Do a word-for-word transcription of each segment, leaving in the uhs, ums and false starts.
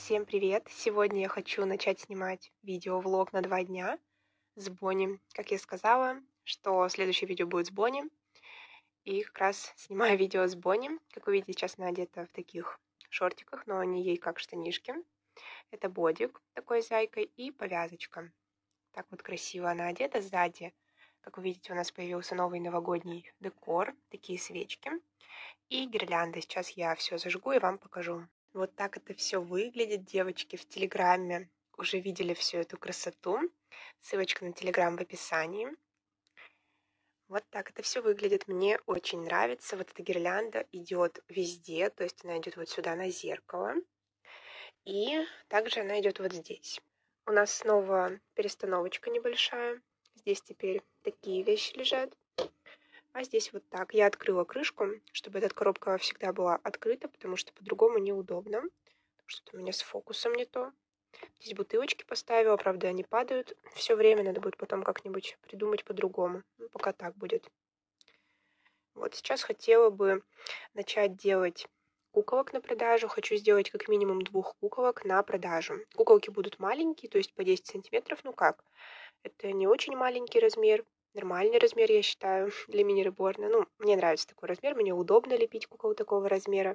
Всем привет! Сегодня я хочу начать снимать видеовлог на два дня с Бонни. Как я сказала, что следующее видео будет с Бонни. И как раз снимаю видео с Бонни. Как вы видите, сейчас она одета в таких шортиках, но они ей как штанишки. Это бодик такой с зайкой и повязочка. Так вот красиво она одета сзади. Как вы видите, у нас появился новый новогодний декор, такие свечки и гирлянды. Сейчас я все зажгу и вам покажу. Вот так это все выглядит, девочки, в Телеграме уже видели всю эту красоту. Ссылочка на Телеграм в описании. Вот так это все выглядит. Мне очень нравится. Вот эта гирлянда идет везде, то есть она идет вот сюда на зеркало. И также она идет вот здесь. У нас снова перестановочка небольшая. Здесь теперь такие вещи лежат. А здесь вот так. Я открыла крышку, чтобы эта коробка всегда была открыта, потому что по-другому неудобно. Что-то у меня с фокусом не то. Здесь бутылочки поставила, правда, они падают все время. Надо будет потом как-нибудь придумать по-другому. Ну, пока так будет. Вот сейчас хотела бы начать делать куколок на продажу. Хочу сделать как минимум двух куколок на продажу. Куколки будут маленькие, то есть по десять сантиметров. Ну как? Это не очень маленький размер. Нормальный размер, я считаю, для мини-реборна. Ну, мне нравится такой размер, мне удобно лепить кукол такого размера.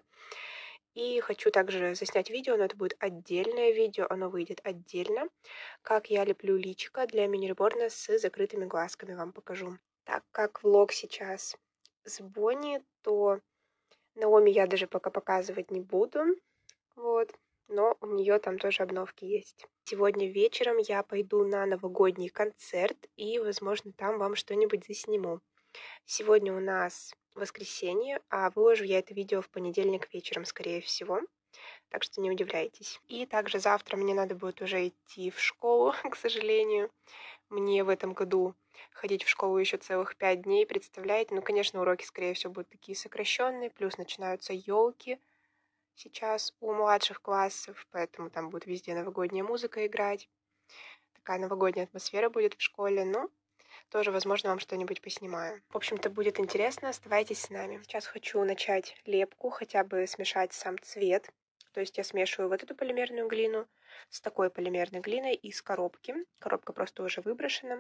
И хочу также заснять видео, но это будет отдельное видео, оно выйдет отдельно, как я леплю личико для мини-реборна с закрытыми глазками, вам покажу. Так как влог сейчас с Бонни, то Наоми я даже пока показывать не буду, вот, но у нее там тоже обновки есть. Сегодня вечером я пойду на новогодний концерт и, возможно, там вам что-нибудь засниму. Сегодня у нас воскресенье, а выложу я это видео в понедельник вечером, скорее всего. Так что не удивляйтесь. И также завтра мне надо будет уже идти в школу, к сожалению. Мне в этом году ходить в школу еще целых пять дней, представляете? Ну, конечно, уроки, скорее всего, будут такие сокращенные, плюс начинаются елки сейчас у младших классов, поэтому там будет везде новогодняя музыка играть. Такая новогодняя атмосфера будет в школе, ну, тоже, возможно, вам что-нибудь поснимаю. В общем-то, будет интересно, оставайтесь с нами. Сейчас хочу начать лепку, хотя бы смешать сам цвет. То есть я смешиваю вот эту полимерную глину с такой полимерной глиной из коробки. Коробка просто уже выброшена.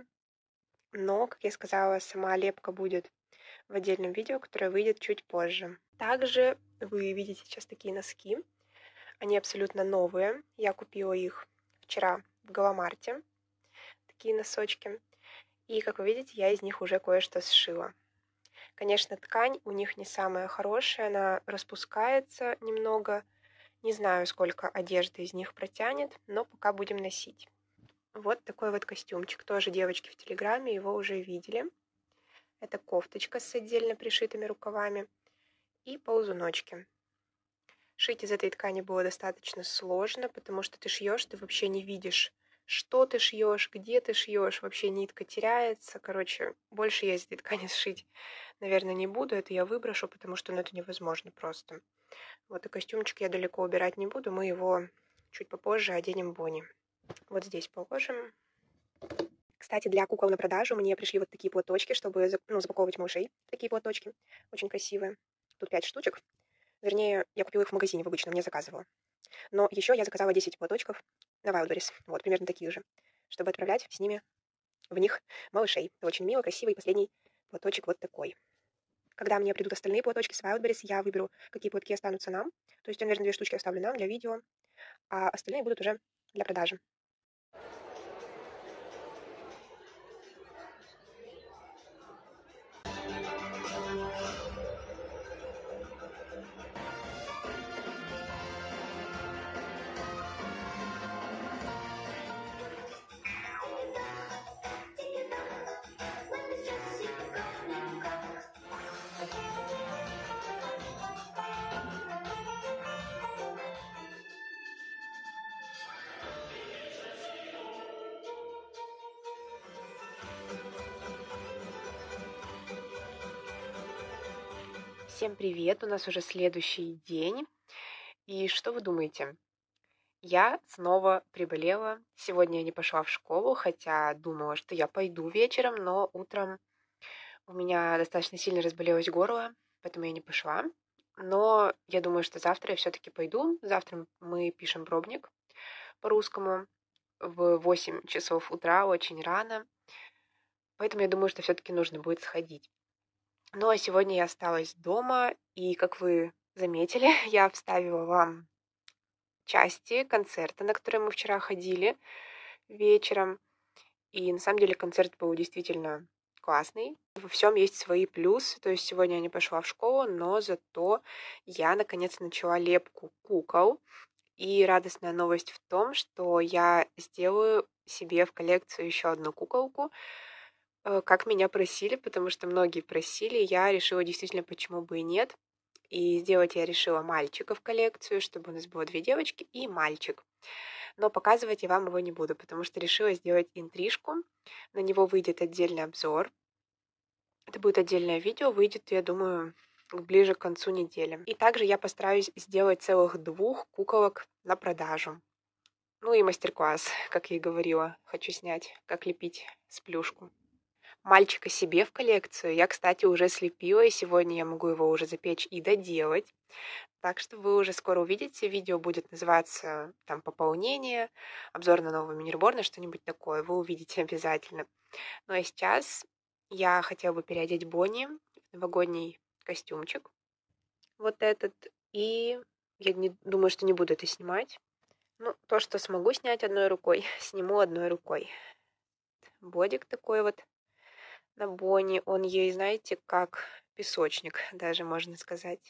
Но, как я сказала, сама лепка будет в отдельном видео, которое выйдет чуть позже. Также вы видите сейчас такие носки. Они абсолютно новые. Я купила их вчера в Галамарте. Такие носочки. И, как вы видите, я из них уже кое-что сшила. Конечно, ткань у них не самая хорошая, она распускается немного. Не знаю, сколько одежды из них протянет, но пока будем носить. Вот такой вот костюмчик. Тоже девочки в Телеграме его уже видели. Это кофточка с отдельно пришитыми рукавами и ползуночки. Шить из этой ткани было достаточно сложно, потому что ты шьешь, ты вообще не видишь, что ты шьешь, где ты шьешь, вообще нитка теряется. Короче, больше я из этой ткани сшить, наверное, не буду. Это я выброшу, потому что ну, это невозможно просто. Вот и костюмчик я далеко убирать не буду. Мы его чуть попозже оденем Бонни. Вот здесь положим. Кстати, для кукол на продажу мне пришли вот такие платочки, чтобы ну, запаковывать малышей. Такие платочки. Очень красивые. Тут пять штучек. Вернее, я купила их в магазине в обычном, не заказывала. Но еще я заказала десять платочков на Wildberries. Вот, примерно таких же. Чтобы отправлять с ними в них малышей. Это очень мило, красивый. Последний платочек вот такой. Когда мне придут остальные платочки с Wildberries, я выберу, какие платки останутся нам. То есть я, наверное, две штучки оставлю нам для видео, а остальные будут уже для продажи. Всем привет! У нас уже следующий день. И что вы думаете? Я снова приболела. Сегодня я не пошла в школу, хотя думала, что я пойду вечером, но утром у меня достаточно сильно разболелось горло, поэтому я не пошла. Но я думаю, что завтра я все-таки пойду. Завтра мы пишем пробник по-русскому в восемь часов утра, очень рано. Поэтому я думаю, что все-таки нужно будет сходить. Ну а сегодня я осталась дома, и, как вы заметили, я вставила вам части концерта, на который мы вчера ходили вечером. И на самом деле концерт был действительно классный. Во всем есть свои плюсы. То есть сегодня я не пошла в школу, но зато я наконец начала лепку кукол. И радостная новость в том, что я сделаю себе в коллекцию еще одну куколку, э, как меня просили, потому что многие просили. Я решила действительно, почему бы и нет. И сделать я решила мальчика в коллекцию, чтобы у нас было две девочки и мальчик. Но показывать я вам его не буду, потому что решила сделать интрижку. На него выйдет отдельный обзор. Это будет отдельное видео, выйдет, я думаю, ближе к концу недели. И также я постараюсь сделать целых двух куколок на продажу. Ну и мастер-класс, как я и говорила, хочу снять, как лепить сплюшку. Мальчика себе в коллекцию я, кстати, уже слепила, и сегодня я могу его уже запечь и доделать. Так что вы уже скоро увидите, видео будет называться там «Пополнение», обзор на новый мини-реборн, что-нибудь такое, вы увидите обязательно. Ну а сейчас я хотела бы переодеть Бонни в новогодний костюмчик, вот этот, и я не, думаю, что не буду это снимать. Ну, то, что смогу снять одной рукой, сниму одной рукой. Бодик такой вот на Бонни, он ей, знаете, как песочник, даже можно сказать.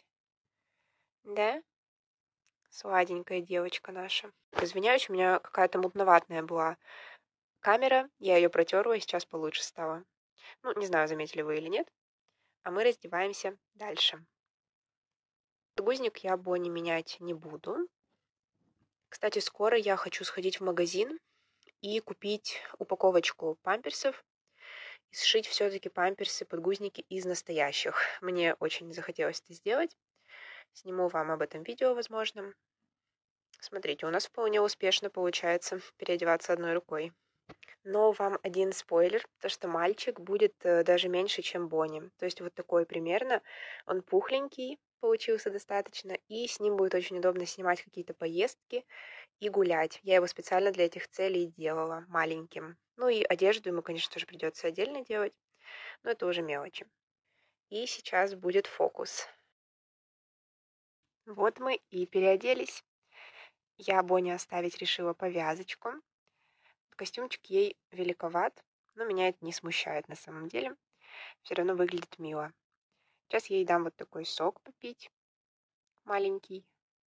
Да? Сладенькая девочка наша. Извиняюсь, у меня какая-то мутноватная была камера. Я ее протерла, и сейчас получше стало. Ну, не знаю, заметили вы или нет. А мы раздеваемся дальше. Подгузник я Бонни менять не буду. Кстати, скоро я хочу сходить в магазин и купить упаковочку памперсов и сшить все-таки памперсы, подгузники из настоящих. Мне очень захотелось это сделать. Сниму вам об этом видео, возможно. Смотрите, у нас вполне успешно получается переодеваться одной рукой. Но вам один спойлер, то что мальчик будет э, даже меньше, чем Бонни. То есть вот такой примерно. Он пухленький получился достаточно, и с ним будет очень удобно снимать какие-то поездки и гулять. Я его специально для этих целей делала маленьким. Ну и одежду ему, конечно, тоже придется отдельно делать, но это уже мелочи. И сейчас будет фокус. Вот мы и переоделись. Я Бонни оставить решила повязочку. Костюмчик ей великоват, но меня это не смущает на самом деле. Все равно выглядит мило. Сейчас я ей дам вот такой сок попить, маленький.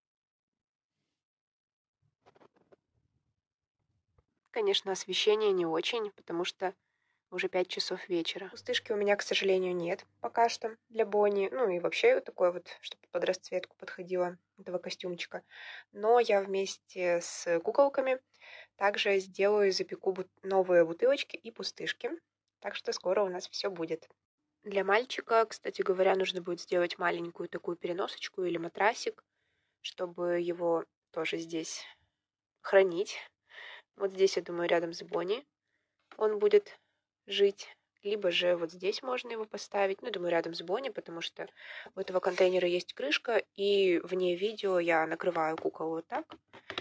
Конечно, освещение не очень, потому что уже пять часов вечера. Пустышки у меня, к сожалению, нет пока что для Бонни. Ну и вообще такой вот, чтобы под расцветку подходило этого костюмчика. Но я вместе с куколками также сделаю, запеку бут- новые бутылочки и пустышки. Так что скоро у нас все будет. Для мальчика, кстати говоря, нужно будет сделать маленькую такую переносочку или матрасик, чтобы его тоже здесь хранить. Вот здесь, я думаю, рядом с Бонни он будет жить. Либо же вот здесь можно его поставить. Ну, я думаю, рядом с Бонни, потому что у этого контейнера есть крышка, и вне видео я накрываю кукол вот так,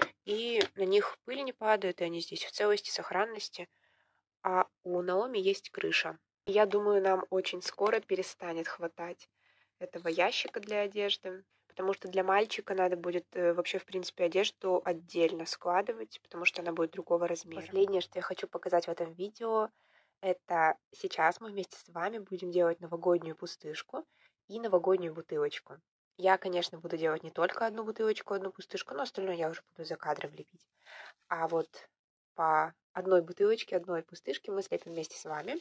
и на них пыль не падает, и они здесь в целости, сохранности. А у Наоми есть крыша. Я думаю, нам очень скоро перестанет хватать этого ящика для одежды, потому что для мальчика надо будет э, вообще, в принципе, одежду отдельно складывать, потому что она будет другого размера. Последнее, что я хочу показать в этом видео, это сейчас мы вместе с вами будем делать новогоднюю пустышку и новогоднюю бутылочку. Я, конечно, буду делать не только одну бутылочку, одну пустышку, но остальное я уже буду за кадром лепить. А вот по одной бутылочке, одной пустышке мы слепим вместе с вами.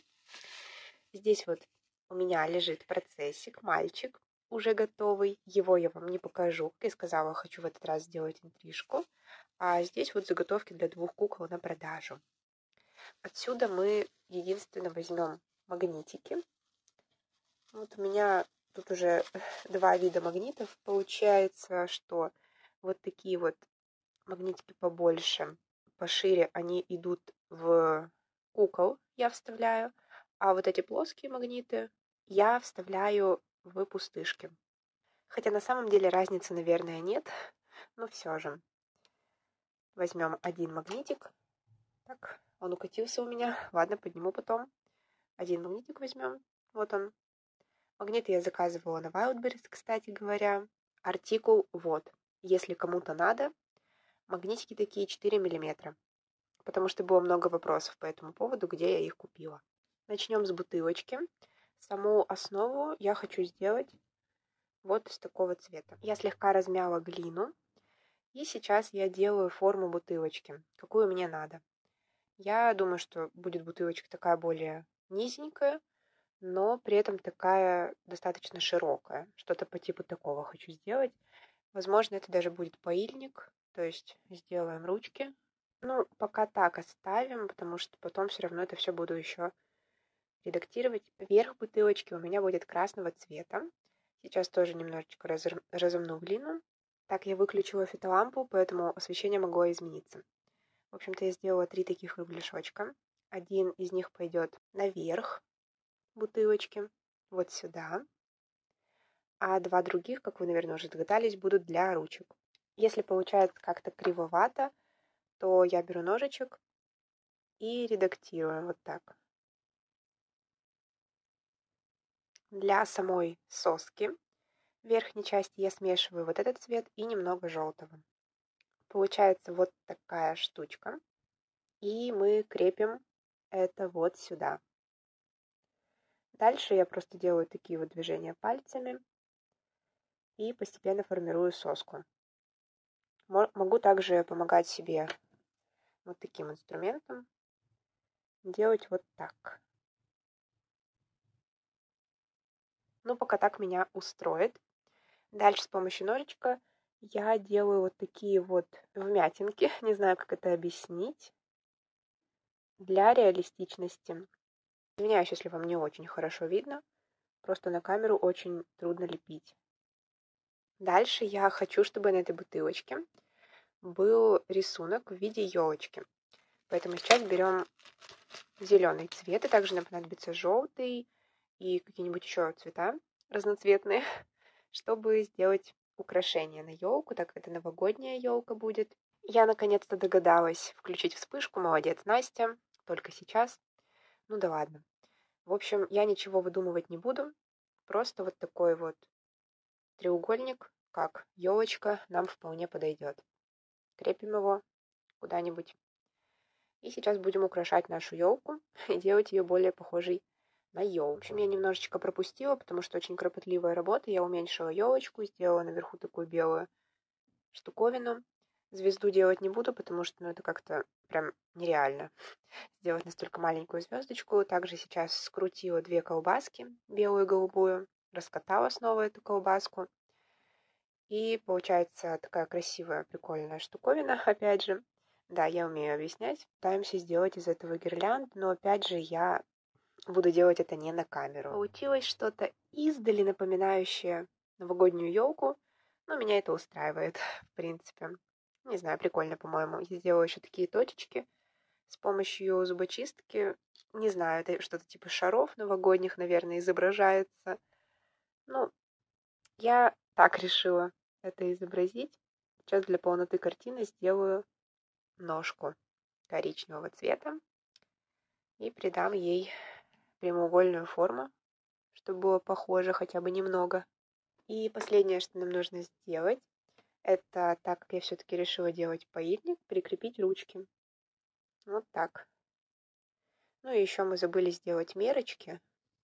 Здесь вот у меня лежит процессик, мальчик, уже готовый. Его я вам не покажу. Как я сказала, хочу в этот раз сделать интрижку. А здесь вот заготовки для двух кукол на продажу. Отсюда мы единственно возьмем магнитики. Вот у меня тут уже два вида магнитов. Получается, что вот такие вот магнитики побольше, пошире, они идут в кукол, я вставляю. А вот эти плоские магниты я вставляю в пустышки. Хотя на самом деле разницы, наверное, нет, но все же. возьмем один магнитик. Так, он укатился у меня. Ладно, подниму потом. Один магнитик возьмем. Вот он. Магнит я заказывала на Wildberries, кстати говоря. Артикул вот. Если кому-то надо, магнитики такие четыре миллиметра. Потому что было много вопросов по этому поводу, где я их купила. Начнем с бутылочки. Саму основу я хочу сделать вот из такого цвета. Я слегка размяла глину. И сейчас я делаю форму бутылочки, какую мне надо. Я думаю, что будет бутылочка такая более низенькая, но при этом такая достаточно широкая. Что-то по типу такого хочу сделать. Возможно, это даже будет паильник, то есть сделаем ручки. Ну, пока так оставим, потому что потом все равно это все буду еще редактировать. Верх бутылочки у меня будет красного цвета. Сейчас тоже немножечко разомну глину. Так, я выключила фитолампу, поэтому освещение могло измениться. В общем-то, я сделала три таких кругляшочка. Один из них пойдет наверх бутылочки, вот сюда. А два других, как вы, наверное, уже догадались, будут для ручек. Если получается как-то кривовато, то я беру ножичек и редактирую вот так. Для самой соски в верхней части я смешиваю вот этот цвет и немного желтого. Получается вот такая штучка. И мы крепим это вот сюда. Дальше я просто делаю такие вот движения пальцами и постепенно формирую соску. Могу также помогать себе вот таким инструментом. Делать вот так. Ну, пока так меня устроит. Дальше с помощью ножичка я делаю вот такие вот вмятинки. Не знаю, как это объяснить. Для реалистичности. Извиняюсь, если вам не очень хорошо видно. Просто на камеру очень трудно лепить. Дальше я хочу, чтобы на этой бутылочке был рисунок в виде елочки. Поэтому сейчас берем зеленый цвет, и также нам понадобится желтый и какие-нибудь еще цвета разноцветные, чтобы сделать украшение на елку, так как это новогодняя елка будет. Я наконец-то догадалась включить вспышку, молодец, Настя, только сейчас. Ну да ладно. В общем, я ничего выдумывать не буду, просто вот такой вот треугольник, как елочка, нам вполне подойдет. Крепим его куда-нибудь. И сейчас будем украшать нашу елку и делать ее более похожей на елку. В общем, я немножечко пропустила, потому что очень кропотливая работа. Я уменьшила елочку, сделала наверху такую белую штуковину. Звезду делать не буду, потому что ну, это как-то прям нереально сделать настолько маленькую звездочку. Также сейчас скрутила две колбаски, белую и голубую, раскатала снова эту колбаску. И получается такая красивая, прикольная штуковина, опять же. Да, я умею объяснять. Пытаемся сделать из этого гирлянд, но опять же я буду делать это не на камеру. Получилось что-то издали напоминающее новогоднюю елку, но меня это устраивает, в принципе. Не знаю, прикольно, по-моему. Я сделала еще такие точечки с помощью зубочистки. Не знаю, это что-то типа шаров новогодних, наверное, изображается. Ну, я так решила это изобразить. Сейчас для полноты картины сделаю ножку коричневого цвета и придам ей прямоугольную форму, чтобы было похоже хотя бы немного. И последнее, что нам нужно сделать, это, так как я все-таки решила делать паильник, прикрепить ручки. Вот так. Ну и еще мы забыли сделать мерочки,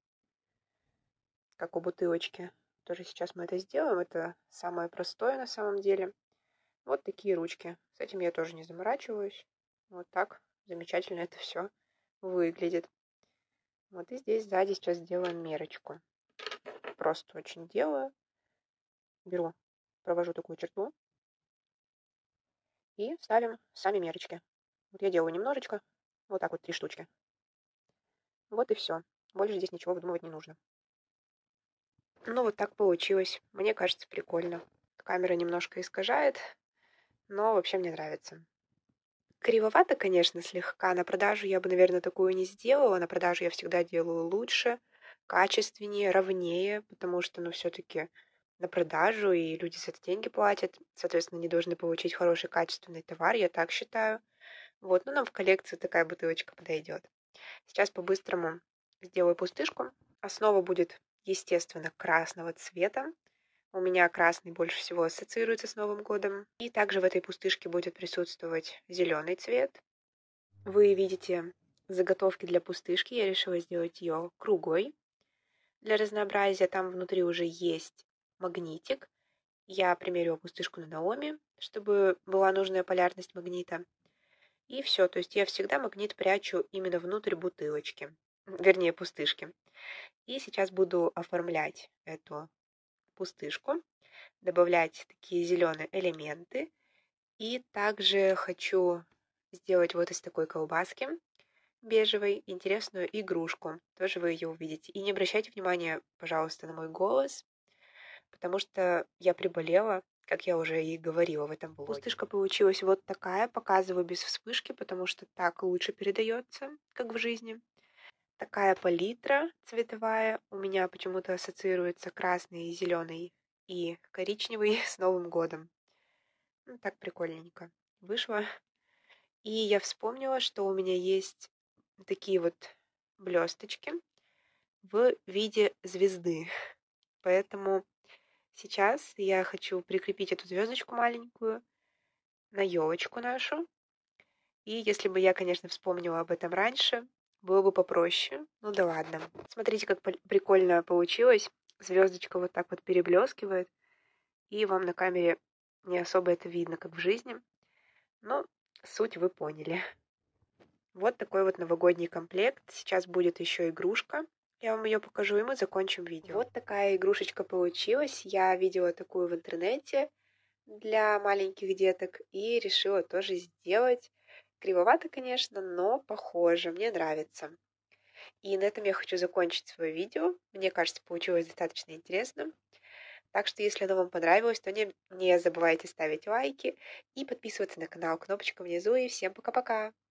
как у бутылочки. Тоже сейчас мы это сделаем. Это самое простое на самом деле. Вот такие ручки. С этим я тоже не заморачиваюсь. Вот так замечательно это все выглядит. Вот и здесь сзади сейчас сделаем мерочку. Просто очень делаю. Беру, провожу такую черту. И ставим сами мерочки. Вот я делаю немножечко. Вот так вот три штучки. Вот и все. Больше здесь ничего выдумывать не нужно. Ну вот так получилось. Мне кажется, прикольно. Камера немножко искажает, но вообще мне нравится. Кривовато, конечно, слегка. На продажу я бы, наверное, такую не сделала. На продажу я всегда делаю лучше, качественнее, ровнее, потому что, ну, все-таки на продажу, и люди за это деньги платят. Соответственно, они должны получить хороший качественный товар, я так считаю. Вот, ну нам в коллекцию такая бутылочка подойдет. Сейчас по-быстрому сделаю пустышку. Основа будет, естественно, красного цвета. У меня красный больше всего ассоциируется с Новым годом. И также в этой пустышке будет присутствовать зеленый цвет. Вы видите заготовки для пустышки. Я решила сделать ее круглой. Для разнообразия там внутри уже есть магнитик. Я примерила пустышку на Наоми, чтобы была нужная полярность магнита. И все, то есть я всегда магнит прячу именно внутрь бутылочки, вернее пустышки. И сейчас буду оформлять эту пустышку, добавлять такие зеленые элементы. И также хочу сделать вот из такой колбаски бежевой интересную игрушку. Тоже вы ее увидите. И не обращайте внимания, пожалуйста, на мой голос, потому что я приболела, как я уже и говорила в этом блоге. Пустышка получилась вот такая, показываю без вспышки, потому что так лучше передается, как в жизни. Такая палитра цветовая у меня почему-то ассоциируется красный, зеленый и коричневый с Новым годом. Ну, так прикольненько вышло. И я вспомнила, что у меня есть такие вот блесточки в виде звезды. Поэтому сейчас я хочу прикрепить эту звездочку маленькую на елочку нашу. И если бы я, конечно, вспомнила об этом раньше, было бы попроще. Ну да ладно. Смотрите, как прикольно получилось. Звездочка вот так вот переблескивает. И вам на камере не особо это видно, как в жизни. Но суть вы поняли. Вот такой вот новогодний комплект. Сейчас будет еще игрушка. Я вам ее покажу, и мы закончим видео. Вот такая игрушечка получилась. Я видела такую в интернете для маленьких деток и решила тоже сделать. Кривовато, конечно, но похоже. Мне нравится. И на этом я хочу закончить свое видео. Мне кажется, получилось достаточно интересно. Так что, если оно вам понравилось, то не, не забывайте ставить лайки и подписываться на канал. Кнопочка внизу. И всем пока-пока!